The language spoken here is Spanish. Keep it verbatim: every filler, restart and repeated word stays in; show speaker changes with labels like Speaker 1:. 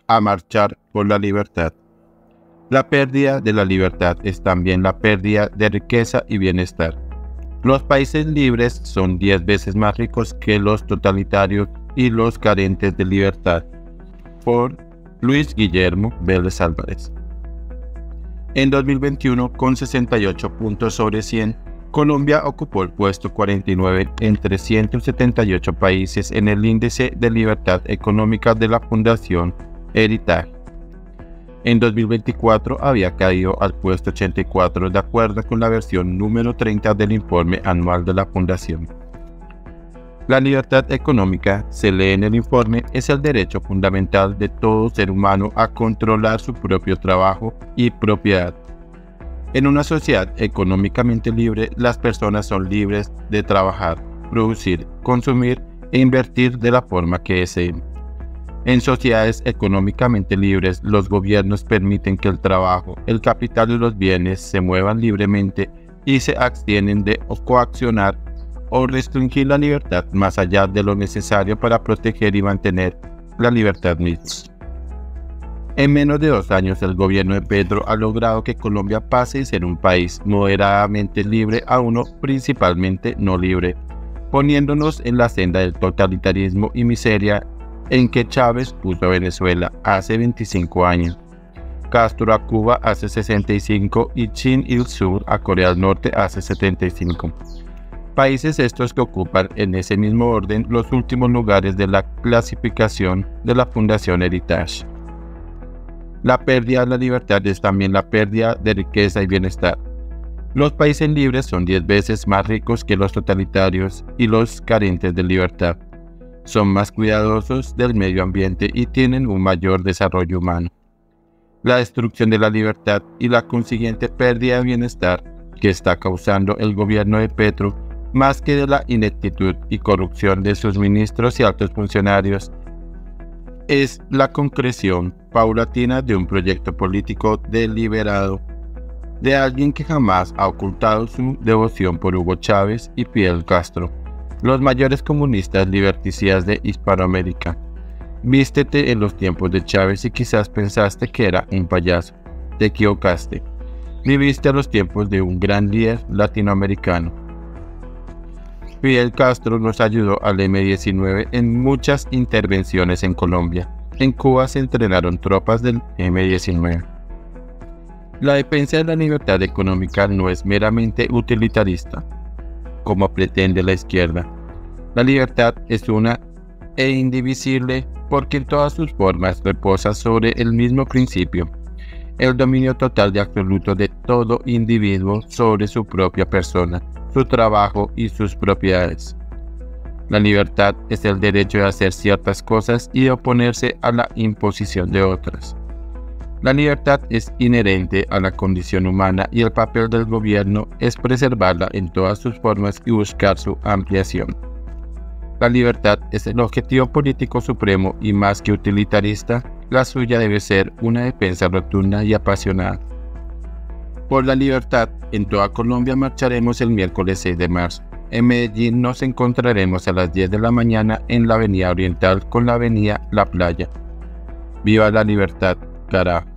Speaker 1: a marchar por la libertad. La pérdida de la libertad es también la pérdida de riqueza y bienestar. Los países libres son diez veces más ricos que los totalitarios y los carentes de libertad. Por Luis Guillermo Vélez Álvarez. En dos mil veintiuno, con sesenta y ocho puntos sobre cien, Colombia ocupó el puesto cuarenta y nueve entre ciento setenta y ocho países en el índice de libertad económica de la Fundación Heritage. En dos mil veinticuatro había caído al puesto ochenta y cuatro de acuerdo con la versión número treinta del informe anual de la Fundación. La libertad económica, se lee en el informe, es el derecho fundamental de todo ser humano a controlar su propio trabajo y propiedad. En una sociedad económicamente libre, las personas son libres de trabajar, producir, consumir e invertir de la forma que deseen. En sociedades económicamente libres, los gobiernos permiten que el trabajo, el capital y los bienes se muevan libremente y se abstienen de coaccionar o restringir la libertad más allá de lo necesario para proteger y mantener la libertad misma. En menos de dos años, el gobierno de Petro ha logrado que Colombia pase de ser un país moderadamente libre a uno principalmente no libre, poniéndonos en la senda del totalitarismo y miseria en que Chávez puso a Venezuela hace veinticinco años, Castro a Cuba hace sesenta y cinco y Kim Il-sung a Corea del Norte hace setenta y cinco. Países estos que ocupan en ese mismo orden los últimos lugares de la clasificación de la Fundación Heritage. La pérdida de la libertad es también la pérdida de riqueza y bienestar. Los países libres son diez veces más ricos que los totalitarios y los carentes de libertad. Son más cuidadosos del medio ambiente y tienen un mayor desarrollo humano. La destrucción de la libertad y la consiguiente pérdida de bienestar que está causando el gobierno de Petro, más que de la ineptitud y corrupción de sus ministros y altos funcionarios, es la concreción paulatina de un proyecto político deliberado de alguien que jamás ha ocultado su devoción por Hugo Chávez y Fidel Castro, los mayores comunistas liberticidas de Hispanoamérica. Vístete en los tiempos de Chávez y quizás pensaste que era un payaso. Te equivocaste. Viviste a los tiempos de un gran líder latinoamericano. Fidel Castro nos ayudó al eme diecinueve en muchas intervenciones en Colombia. En Cuba se entrenaron tropas del eme diecinueve. La defensa de la libertad económica no es meramente utilitarista, como pretende la izquierda. La libertad es una e indivisible porque en todas sus formas reposa sobre el mismo principio, el dominio total y absoluto de todo individuo sobre su propia persona, su trabajo y sus propiedades. La libertad es el derecho de hacer ciertas cosas y de oponerse a la imposición de otras. La libertad es inherente a la condición humana y el papel del gobierno es preservarla en todas sus formas y buscar su ampliación. La libertad es el objetivo político supremo y más que utilitarista, la suya debe ser una defensa rotunda y apasionada. Por la libertad, en toda Colombia marcharemos el miércoles seis de marzo. En Medellín nos encontraremos a las diez de la mañana en la Avenida Oriental con la Avenida La Playa. ¡Viva la libertad, carajo!